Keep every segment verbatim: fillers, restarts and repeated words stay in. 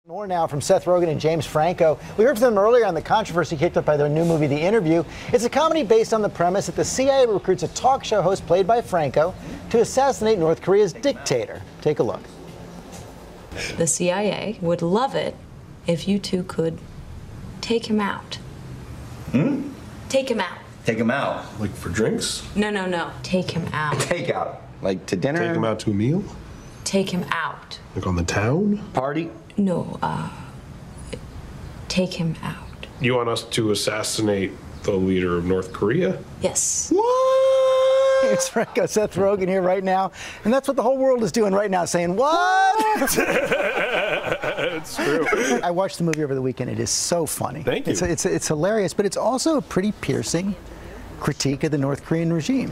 More now from Seth Rogen and James Franco. We heard from them earlier on the controversy kicked up by their new movie, The Interview. It's a comedy based on the premise that the C I A recruits a talk show host played by Franco to assassinate North Korea's dictator. Take a look. The C I A would love it if you two could take him out. Hmm? Take him out. Take him out? Like for drinks? No, no, no. Take him out. Take out? Like to dinner? Take him out to a meal? Take him out. Like on the town? Party? No, uh, take him out. You want us to assassinate the leader of North Korea? Yes. What? It's Franco, Seth Rogen here right now, and that's what the whole world is doing right now, saying, what? It's true. I watched the movie over the weekend. It is so funny. Thank you. It's, it's, it's hilarious, but it's also a pretty piercing critique of the North Korean regime.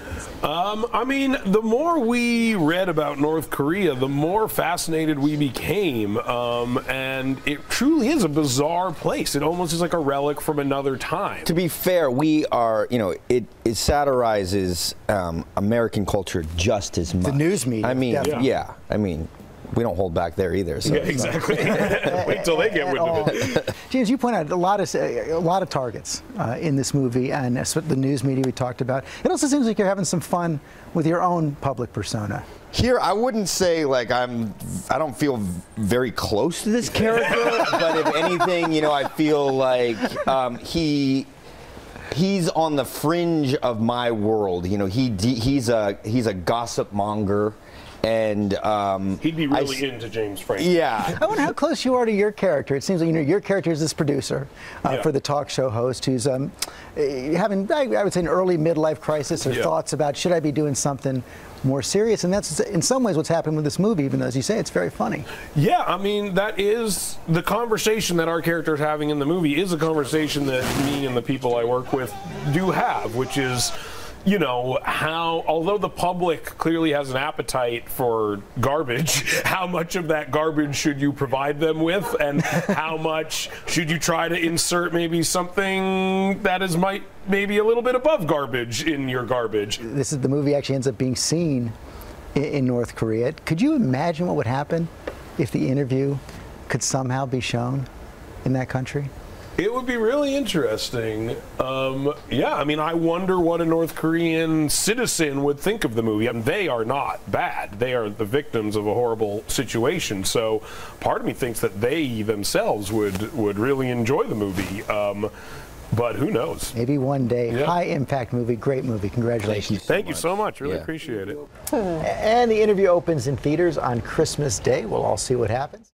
Um, I mean, the more we read about North Korea, the more fascinated we became, um, and it truly is a bizarre place. It almost is like a relic from another time. To be fair, we are, you know, it, it satirizes um, American culture just as much. The news media. I mean, definitely. yeah, I mean, we don't hold back there either. So yeah, exactly. Wait till they get wind of it. James, you point out a lot of a lot of targets uh, in this movie, and the news media we talked about. It also seems like you're having some fun with your own public persona. Here, I wouldn't say like I'm. I don't feel very close to this character, but if anything, you know, I feel like um, he. He's on the fringe of my world. You know, he he's a he's a gossip monger. And um, he'd be really I, into James Franco. Yeah. I wonder how close you are to your character. It seems like you know your character is this producer uh, yeah. for the talk show host who's um, having, I would say, an early midlife crisis or yeah. thoughts about should I be doing something more serious, and that's in some ways what's happened with this movie. Even though, as you say, it's very funny. Yeah, I mean that is the conversation that our character is having in the movie is a conversation that me and the people I work with do have, which is, you know, how, although the public clearly has an appetite for garbage, how much of that garbage should you provide them with, and how much should you try to insert maybe something that is might maybe a little bit above garbage in your garbage. This is the movie actually ends up being seen in, in North Korea. Could you imagine what would happen if The Interview could somehow be shown in that country? It would be really interesting. Um, yeah, I mean, I wonder what a North Korean citizen would think of the movie. I mean, they are not bad. They are the victims of a horrible situation. So part of me thinks that they themselves would, would really enjoy the movie. Um, but who knows? Maybe one day. Yeah. High impact movie, great movie. Congratulations. Thank you so much. Really yeah. appreciate it. And The Interview opens in theaters on Christmas Day. We'll all see what happens.